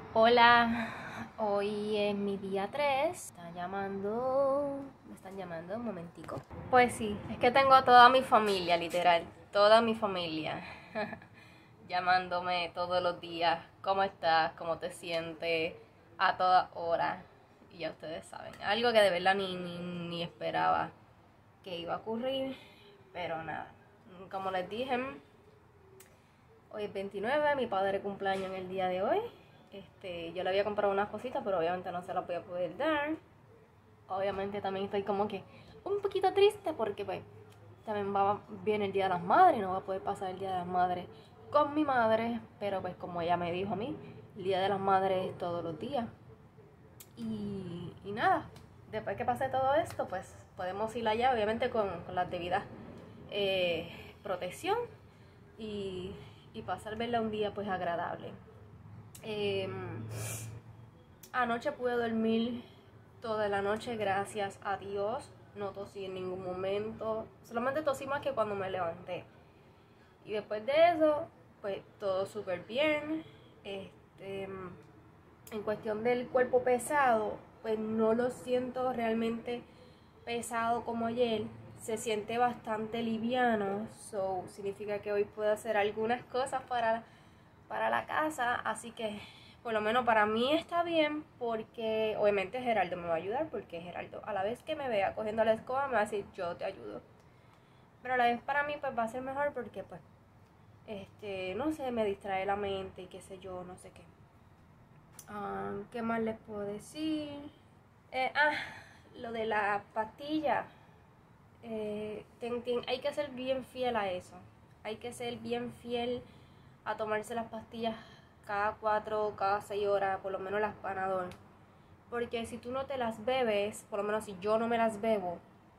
Hola, hoy es mi día 3. Me están llamando un momentico. Pues sí, es que tengo a toda mi familia, literal, toda mi familia llamándome todos los días. ¿Cómo estás? ¿Cómo te sientes? A toda hora. Y ya ustedes saben, algo que de verdad ni esperaba que iba a ocurrir, pero nada. Como les dije, hoy es 29, mi padre cumpleaños en el día de hoy. Yo le había comprado unas cositas, pero obviamente no se las voy a poder dar. Obviamente también estoy como que un poquito triste porque pues también viene el Día de las Madres, no va a poder pasar el Día de las Madres con mi madre, pero pues como ella me dijo a mí, el Día de las Madres es todos los días. Y nada, después que pase todo esto, pues podemos ir allá, obviamente con la debida protección y, y pasar verla un día pues agradable. Eh, Anoche pude dormir toda la noche, gracias a Dios. No tosí en ningún momento. Solamente tosí más que cuando me levanté. Y después de eso, pues todo súper bien. En cuestión del cuerpo pesado, pues no lo siento realmente pesado como ayer. Se siente bastante liviano. So, significa que hoy puedo hacer algunas cosas para la casa. Así que por lo menos para mí está bien, porque obviamente Geraldo me va a ayudar, porque Geraldo a la vez que me vea cogiendo la escoba me va a decir yo te ayudo, pero a la vez para mí pues va a ser mejor porque pues no sé, me distrae la mente y qué sé yo, no sé qué. ¿Qué más les puedo decir? Eh, ah, lo de la pastilla. Hay que ser bien fiel a eso. Hay que ser bien fiel a tomarse las pastillas cada 4 o cada 6 horas, por lo menos las Panadol. Porque si tú no te las bebes, por lo menos si yo no me las bebo,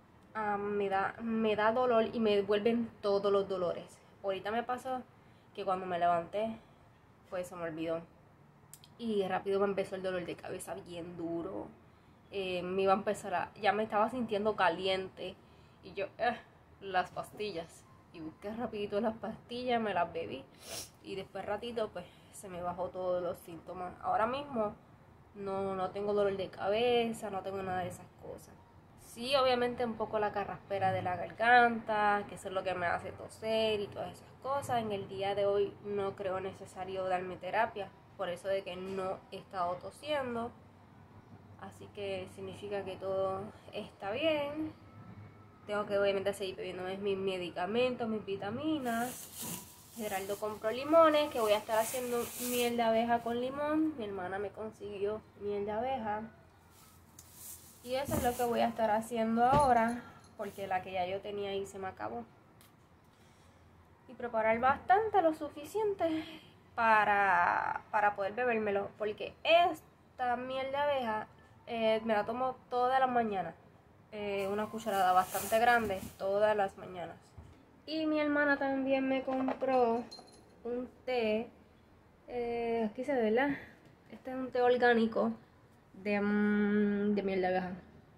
me da dolor y me vuelven todos los dolores. Ahorita me pasó que cuando me levanté, pues se me olvidó. Y rápido me empezó el dolor de cabeza bien duro. Me iba a empezar ya me estaba sintiendo caliente. Y yo, las pastillas. Y busqué rapidito las pastillas, me las bebí. Y después ratito, pues se me bajó todos los síntomas. Ahora mismo no tengo dolor de cabeza, no tengo nada de esas cosas. Sí, obviamente un poco la carraspera de la garganta, que eso es lo que me hace toser y todas esas cosas. En el día de hoy no creo necesario darme terapia, por eso de que no he estado tosiendo. Así que significa que todo está bien. Tengo que obviamente seguir bebiendo mis medicamentos, mis vitaminas. Geraldo compró limones, que voy a estar haciendo miel de abeja con limón. Mi hermana me consiguió miel de abeja. Y eso es lo que voy a estar haciendo ahora, porque la que ya yo tenía ahí se me acabó. Y preparar bastante, lo suficiente para poder bebérmelo, porque esta miel de abeja me la tomo todas las mañanas. Una cucharada bastante grande todas las mañanas. Y mi hermana también me compró un té, aquí se ve, ¿verdad? Este es un té orgánico de miel de abeja.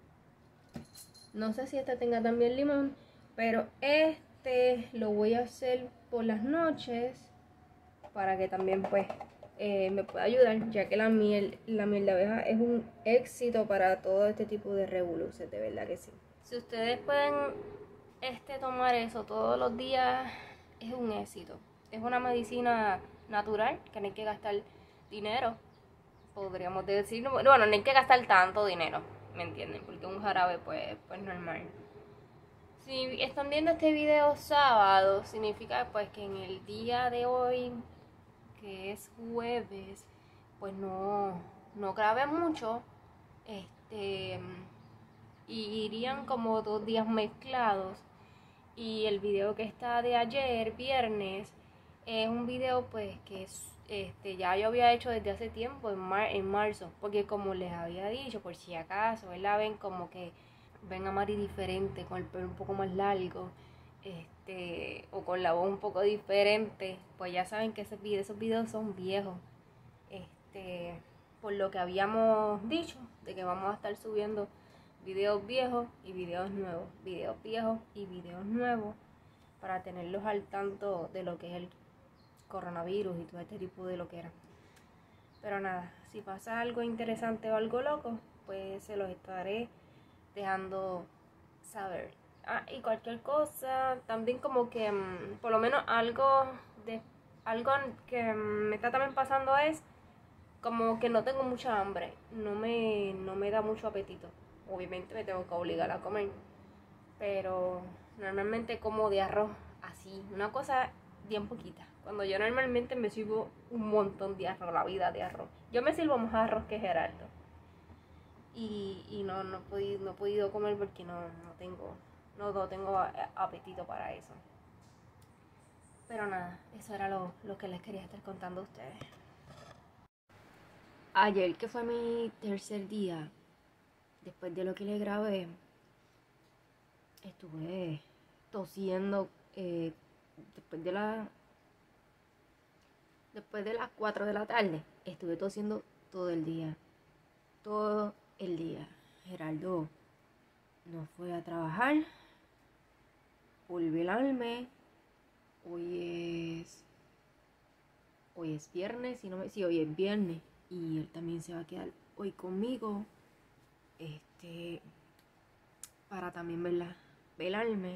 No sé si este tenga también limón, pero este lo voy a hacer por las noches para que también pues me pueda ayudar, ya que la miel de abeja es un éxito para todo este tipo de revoluciones, de verdad que sí. Si ustedes pueden tomar eso todos los días, es un éxito. Es una medicina natural que no hay que gastar dinero, podríamos decir. Bueno, no hay que gastar tanto dinero, ¿me entienden? Porque un jarabe pues normal. Si están viendo este video sábado, significa pues que en el día de hoy, que es jueves, pues no grabé mucho. Y irían como 2 días mezclados. Y el video que está de ayer, viernes, es un video pues que ya yo había hecho desde hace tiempo, en marzo, porque como les había dicho, por si acaso, ¿verdad? Ven como que ven a Mari diferente, con el pelo un poco más largo, o con la voz un poco diferente, pues ya saben que esos videos son viejos, por lo que habíamos dicho, de que vamos a estar subiendo videos viejos y videos nuevos, videos viejos y videos nuevos, para tenerlos al tanto de lo que es el coronavirus y todo este tipo de lo que era. Pero nada, si pasa algo interesante o algo loco, pues se los estaré dejando saber. Y cualquier cosa, también como que por lo menos algo que me está también pasando es como que no tengo mucha hambre, no me da mucho apetito. Obviamente me tengo que obligar a comer, pero normalmente como de arroz, así, una cosa bien poquita. Cuando yo normalmente me sirvo un montón de arroz, la vida de arroz. Yo me sirvo más arroz que Gerardo. Y no he podido comer porque no tengo apetito para eso. Pero nada, eso era lo que les quería estar contando a ustedes. Ayer, que fue mi tercer día, después de lo que le grabé, estuve tosiendo después de las 4 de la tarde. Estuve tosiendo todo el día. Todo el día. Gerardo no fue a trabajar por velarme. Hoy es viernes, sí, hoy es viernes. Y él también se va a quedar hoy conmigo. Para también velarme.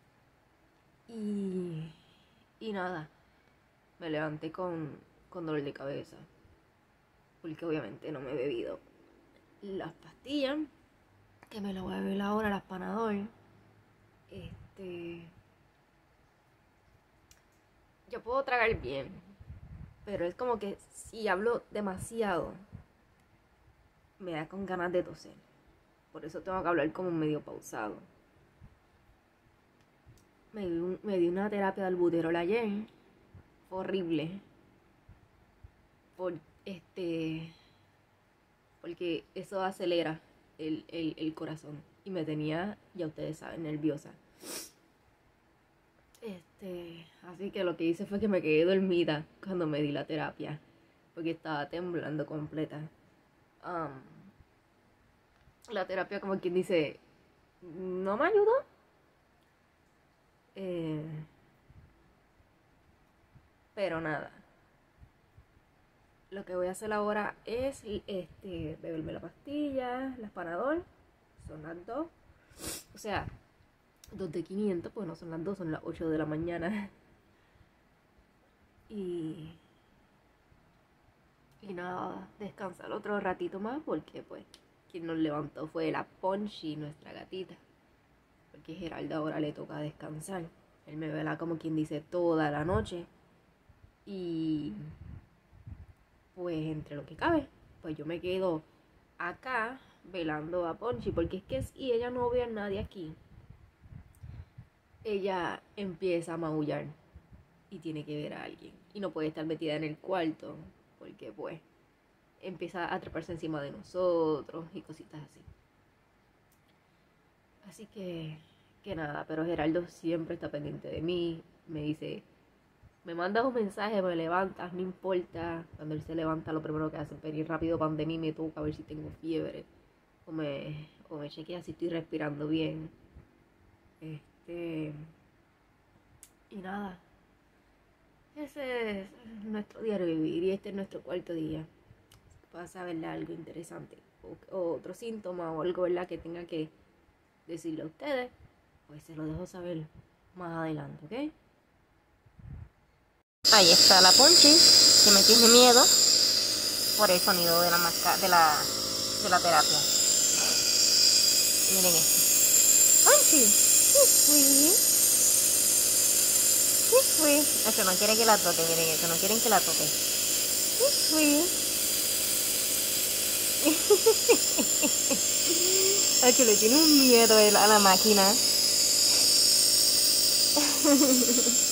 Y nada. Me levanté con dolor de cabeza. Porque obviamente no me he bebido las pastillas. Que me lo voy a beber ahora, las Panadol. Yo puedo tragar bien. Pero es como que si hablo demasiado, me da con ganas de toser. Por eso tengo que hablar como medio pausado. Me di una terapia de albuterol ayer. Fue horrible. Porque eso acelera el corazón. Y me tenía, ya ustedes saben, nerviosa. Así que lo que hice fue que me quedé dormida cuando me di la terapia. Porque estaba temblando completa. La terapia, como quien dice, no me ayudó. Pero nada. Lo que voy a hacer ahora es beberme la pastilla, las Panadol. Son las 2. O sea, 2 de 500, pues no son las 2, son las 8 de la mañana. Y nada, descansar otro ratito más porque pues quien nos levantó fue la Ponchi, nuestra gatita. Porque Geraldo ahora le toca descansar. Él me vela como quien dice toda la noche. Y pues entre lo que cabe, pues yo me quedo acá velando a Ponchi. Porque es que si ella no ve a nadie aquí, ella empieza a maullar y tiene que ver a alguien. Y no puede estar metida en el cuarto porque pues empieza a treparse encima de nosotros y cositas así. Así que nada, pero Geraldo siempre está pendiente de mí. Me dice, me mandas un mensaje, me levantas, no importa. Cuando él se levanta, lo primero que hace es venir rápido pan de mí, me toca a ver si tengo fiebre. O me chequea si estoy respirando bien. Y nada. Ese es nuestro diario vivir y este es nuestro cuarto día. Pasa, ¿verdad? Algo interesante o otro síntoma o algo, ¿verdad? Que tenga que decirle a ustedes, pues se lo dejo saber más adelante, ¿ok? Ahí está la Ponchi, que me tiene miedo por el sonido de la terapia. Y miren esto. Ponchi, eso no quiere que la toque, miren eso, no quieren que la toque. Ay, le tiene un miedo a la máquina.